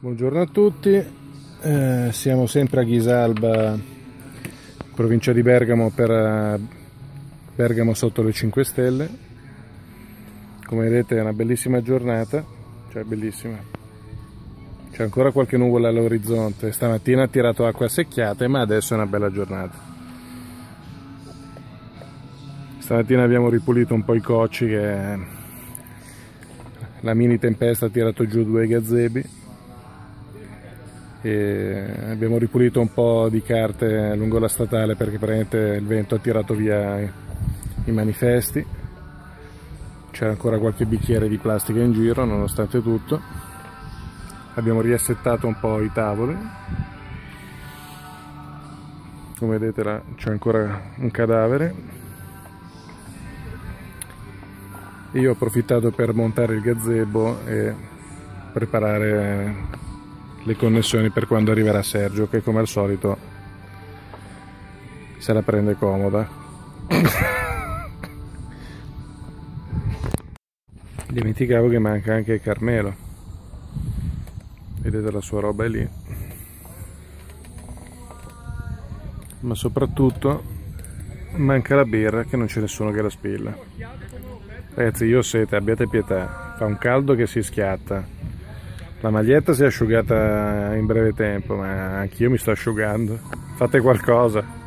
Buongiorno a tutti, siamo sempre a Ghisalba, provincia di Bergamo, per Bergamo sotto le 5 stelle. Come vedete è una bellissima giornata, cioè bellissima. C'è ancora qualche nuvola all'orizzonte, stamattina ha tirato acqua secchiate, ma adesso è una bella giornata. Stamattina abbiamo ripulito un po' i cocci, che la mini tempesta ha tirato giù 2 gazebi. E abbiamo ripulito un po' di carte lungo la statale perché praticamente il vento ha tirato via i manifesti. C'era ancora qualche bicchiere di plastica in giro, nonostante tutto. Abbiamo riassettato un po' i tavoli. Come vedete là c'è ancora un cadavere. Io ho approfittato per montare il gazebo e preparare le connessioni per quando arriverà Sergio, che come al solito se la prende comoda. Dimenticavo che manca anche Carmelo, vedete la sua roba è lì, ma soprattutto manca la birra, che non c'è nessuno che la spilla. Ragazzi, io ho sete, abbiate pietà, fa un caldo che si schiatta. La maglietta si è asciugata in breve tempo, ma anch'io mi sto asciugando. Fate qualcosa.